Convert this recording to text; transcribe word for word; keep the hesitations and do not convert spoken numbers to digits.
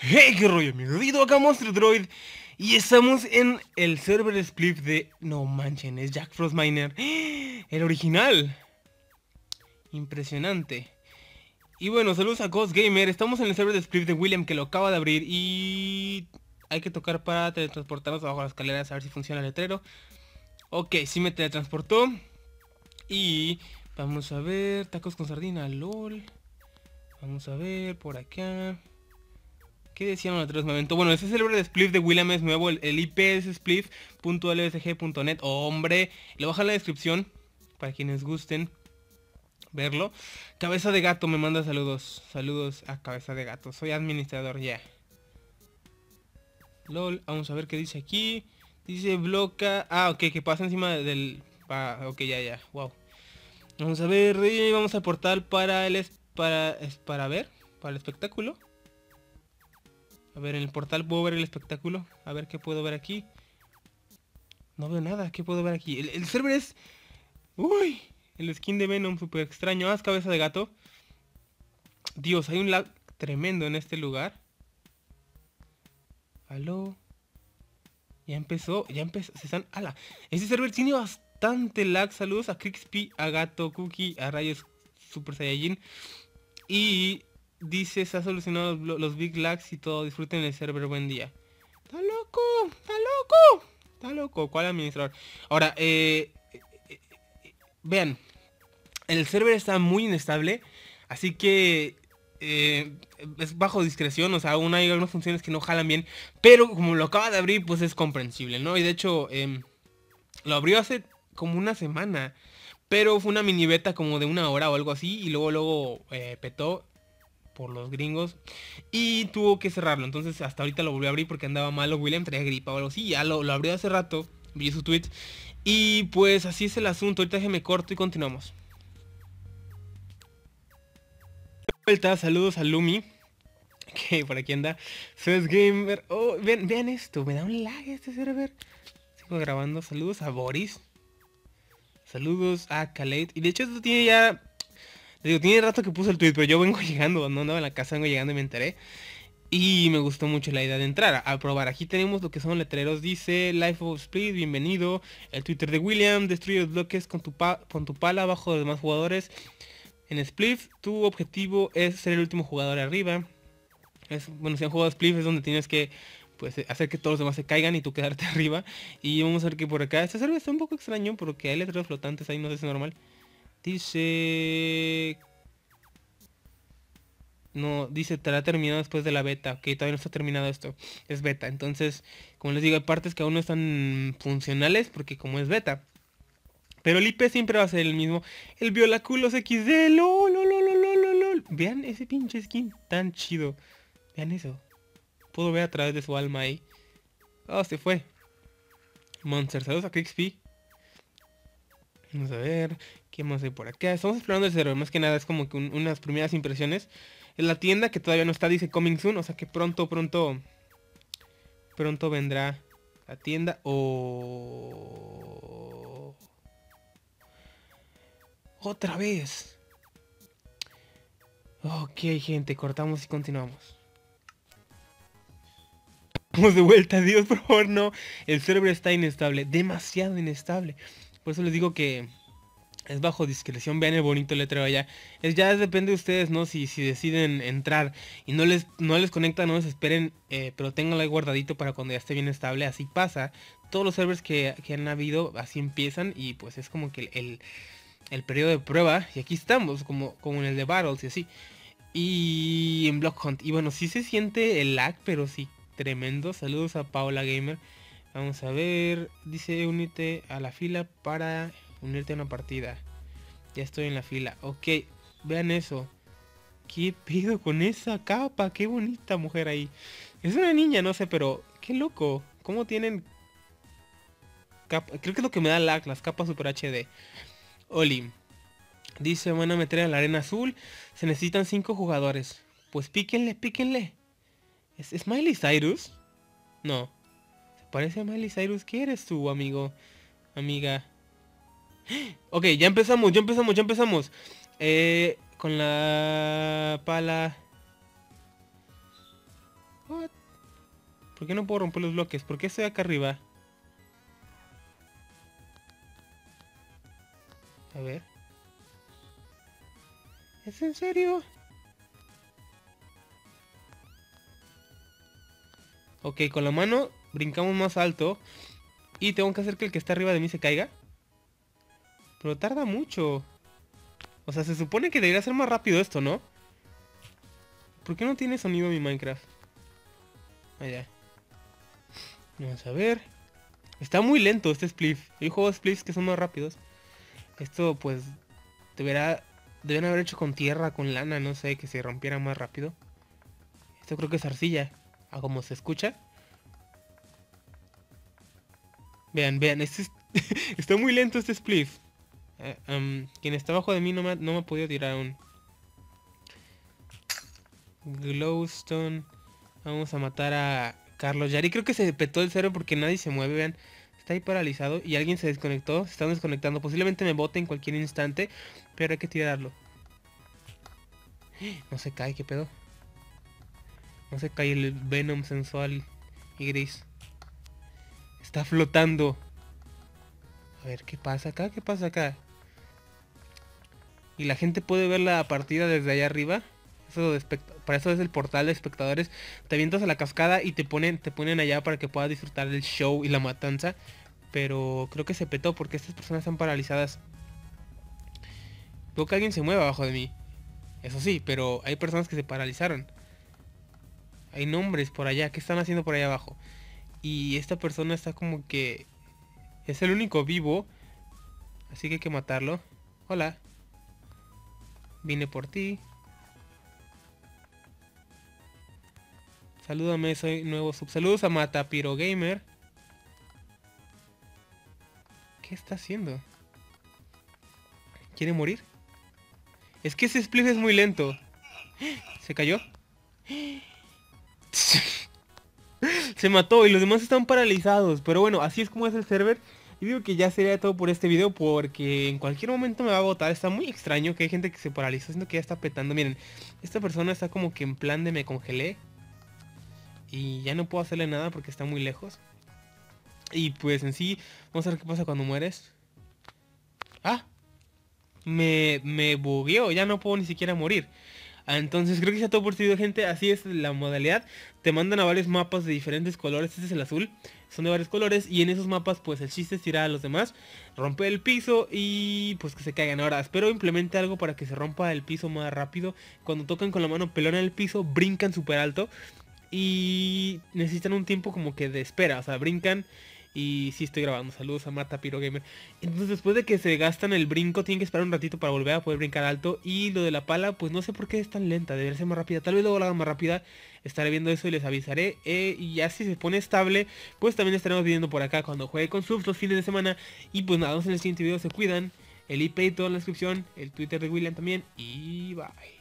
Hey, qué rollo, amigo. Dido acá, Monster Droid. Y estamos en el server split de... No manchen, es Jack Frost Miner. El original. Impresionante. Y bueno, saludos a Ghost Gamer. Estamos en el server de split de William, que lo acaba de abrir. Y... hay que tocar para teletransportarnos abajo las escaleras, a ver si funciona el letrero. Ok, sí me teletransportó. Y... vamos a ver... tacos con sardina, lol. Vamos a ver por acá... ¿qué decían los otros momentos? Bueno, ese es el server de Spliff de William, es nuevo. El, el I P es spliff punto l s g punto net. Oh, hombre, lo bajo en la descripción para quienes gusten verlo. Cabeza de gato me manda saludos. Saludos a Cabeza de gato. Soy administrador, ya. Yeah. Lol, vamos a ver qué dice aquí. Dice bloca... ah, ok, que pasa encima del... ah, ok, ya, ya, wow. Vamos a ver, y vamos al portal para el... Es, para, es para ver, para el espectáculo. A ver, en el portal puedo ver el espectáculo. A ver qué puedo ver aquí. No veo nada. ¿Qué puedo ver aquí? El, el server es... uy, el skin de Venom súper extraño. Haz cabeza de gato. Dios, hay un lag tremendo en este lugar. Aló. Ya empezó. Ya empezó. Se están... ala. Este server tiene bastante lag. Saludos a Crixpy, a Gato, Cookie, a Rayos Super Saiyajin. Y... dice, se ha solucionado los, los big lags y todo. Disfruten el server, buen día. ¡Está loco! ¡Está loco! ¡Está loco! ¿Cuál administrador? Ahora, eh, eh, eh, eh, vean, el server está muy inestable, así que eh, es bajo discreción, o sea, aún hay algunas funciones que no jalan bien, pero como lo acaba de abrir, pues es comprensible, ¿no? Y de hecho, eh, lo abrió hace como una semana, pero fue una mini beta como de una hora o algo así, y luego, luego eh, petó por los gringos y tuvo que cerrarlo. Entonces hasta ahorita lo volvió a abrir porque andaba malo William, traía gripa o algo así. Ya lo, lo abrió hace rato, vi su tweet. Y pues así es el asunto. Ahorita déjeme corto y continuamos. Vuelta, saludos a Lumi, que por aquí anda. Soes Gamer. Oh, vean, vean esto, me da un lag este server. Sigo grabando. Saludos a Boris. Saludos a Khaled. Y de hecho esto tiene ya... digo, tiene rato que puso el tweet, pero yo vengo llegando, no andaba en la casa, vengo llegando y me enteré. Y me gustó mucho la idea de entrar a, a probar. Aquí tenemos lo que son letreros. Dice Life of Split, bienvenido. El Twitter de William. Destruye los bloques con tu, pa con tu pala abajo de los demás jugadores. En Split, tu objetivo es ser el último jugador arriba. Es, bueno, si han jugado Split es donde tienes que pues hacer que todos los demás se caigan y tú quedarte arriba. Y vamos a ver que por acá. Este server está un poco extraño porque hay letreros flotantes ahí, no sé si es normal. Dice... no, dice, estará terminado después de la beta. Ok, todavía no está terminado esto. Es beta. Entonces, como les digo, hay partes que aún no están funcionales porque como es beta. Pero el I P siempre va a ser el mismo. El Violaculos equis de. Lol, lol, lol, lol, lol, lol. Vean ese pinche skin tan chido. Vean eso. Puedo ver a través de su alma ahí. Oh, se fue. Monster, saludos a Crixpy. Vamos a ver. ¿Qué más hay por acá? Estamos explorando el server. Más que nada es como que un, unas primeras impresiones. En la tienda que todavía no está dice coming soon. O sea que pronto, pronto... pronto vendrá la tienda. O... otra vez. Ok, gente. Cortamos y continuamos. Vamos de vuelta. Dios, por favor, no. El server está inestable. Demasiado inestable. Por eso les digo que... es bajo discreción. Vean el bonito letrero allá. Es ya depende de ustedes, ¿no? Si, si deciden entrar y no les, no les conecta, no desesperen. Eh, pero ténganlo ahí guardadito para cuando ya esté bien estable. Así pasa. Todos los servers que, que han habido así empiezan. Y pues es como que el, el, el periodo de prueba. Y aquí estamos, como, como en el de Battles y así. Y en Block Hunt. Y bueno, sí se siente el lag, pero sí, tremendo. Saludos a Paola Gamer. Vamos a ver. Dice, únete a la fila para... unirte a una partida. Ya estoy en la fila. Ok, vean eso. ¿Qué pido con esa capa? Qué bonita mujer ahí. Es una niña, no sé, pero... qué loco. ¿Cómo tienen... capa? Creo que es lo que me da lag, las capas Super H D. Oli. Dice, van a meter a la arena azul. Se necesitan cinco jugadores. Pues píquenle, píquenle. ¿Es, ¿Es Miley Cyrus? No. ¿Se parece a Miley Cyrus? ¿Qué eres tú, amigo? Amiga. Ok, ya empezamos, ya empezamos, ya empezamos. Eh, con la pala. What? ¿Por qué no puedo romper los bloques? ¿Por qué estoy acá arriba? A ver. ¿Es en serio? Ok, con la mano brincamos más alto. Y tengo que hacer que el que está arriba de mí se caiga. Pero tarda mucho. O sea, se supone que debería ser más rápido esto, ¿no? ¿Por qué no tiene sonido mi Minecraft? Allá. Vamos a ver. Está muy lento este spliff. Hay juegos spliffs que son más rápidos. Esto pues deberá... Deben haber hecho con tierra, con lana, no sé, que se rompiera más rápido. Esto creo que es arcilla. A como se escucha. Vean, vean, este es... está muy lento este spliff. Uh, um, quien está abajo de mí no me, no me ha podido tirar aún. Glowstone. Vamos a matar a Carlos Yari. Creo que se petó el cero porque nadie se mueve, vean. Está ahí paralizado y alguien se desconectó. Se están desconectando. Posiblemente me bote en cualquier instante. Pero hay que tirarlo. No se cae, ¿qué pedo? No se cae el Venom sensual y gris. Está flotando. A ver, ¿qué pasa acá? ¿Qué pasa acá? Y la gente puede ver la partida desde allá arriba. Eso de para eso es el portal de espectadores. Te avientas a la cascada y te ponen, te ponen allá para que puedas disfrutar del show y la matanza. Pero creo que se petó porque estas personas están paralizadas. Veo que alguien se mueve abajo de mí. Eso sí, pero hay personas que se paralizaron. Hay nombres por allá. ¿Qué están haciendo por allá abajo? Y esta persona está como que... es el único vivo. Así que hay que matarlo. Hola. Vine por ti. Salúdame, soy nuevo sub. Saludos a Mata Piro Gamer. ¿Qué está haciendo? ¿Quiere morir? Es que ese spliff es muy lento. ¿Se cayó? Se mató y los demás están paralizados. Pero bueno, así es como es el server. Y digo que ya sería todo por este video porque en cualquier momento me va a botar. Está muy extraño que hay gente que se paraliza, siento que ya está petando. Miren, esta persona está como que en plan de me congelé. Y ya no puedo hacerle nada porque está muy lejos. Y pues en sí, vamos a ver qué pasa cuando mueres. Ah, me, me bugueó, ya no puedo ni siquiera morir. Entonces creo que ya todo por este video, gente. Así es la modalidad. Te mandan a varios mapas de diferentes colores. Este es el azul. Son de varios colores. Y en esos mapas pues el chiste es tirar a los demás, romper el piso y pues que se caigan. Ahora espero implemente algo para que se rompa el piso más rápido. Cuando tocan con la mano pelona el piso, brincan súper alto. Y necesitan un tiempo como que de espera. O sea, brincan. Y sí estoy grabando, saludos a Mata Piro Gamer. Entonces después de que se gastan el brinco, tienen que esperar un ratito para volver a poder brincar alto. Y lo de la pala, pues no sé por qué es tan lenta, debería ser más rápida. Tal vez luego la hagan más rápida, estaré viendo eso y les avisaré. eh, Y ya si se pone estable, pues también estaremos viendo por acá cuando juegue con subs los fines de semana. Y pues nada, nos vemos en el siguiente video, se cuidan. El I P y todo en la descripción, el Twitter de William también. Y bye.